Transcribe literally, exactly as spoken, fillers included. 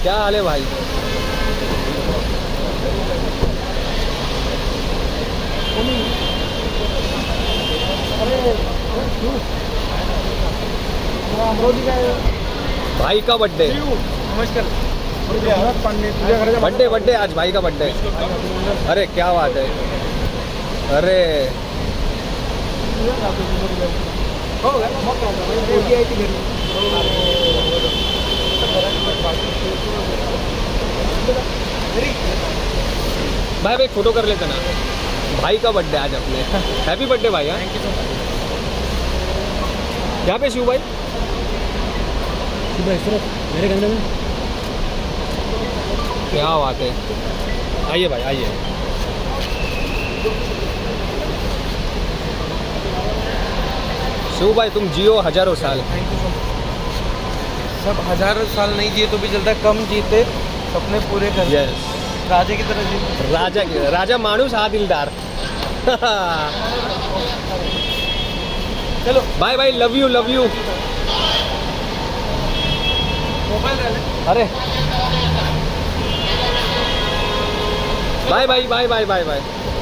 क्या हाल है भाई? भाई का बर्थडे। नमस्कार। बर्थडे बर्थडे आज भाई का बर्थडे। अरे क्या बात है। अरे भाई भाई फोटो कर लेते ना। भाई का बर्थडे आज अपने। हैप्पी बर्थडे भाई। हाँ थैंक यू सो मच। यहाँ पे शिव भाई। शिव भाई सिर्फ मेरे कंधे में। क्या बात है। आइए भाई आइए। शिव भाई तुम जियो हजारों साल। Thank you so much. सब हजारों साल नहीं जिए तो भी चलता, कम जीते सपने पूरे कर। यस राजा की तरह जीते। राजा राजा माणूस हा दिलदार। चलो bye bye. Love you love you. Mobile अरे bye bye bye bye bye bye.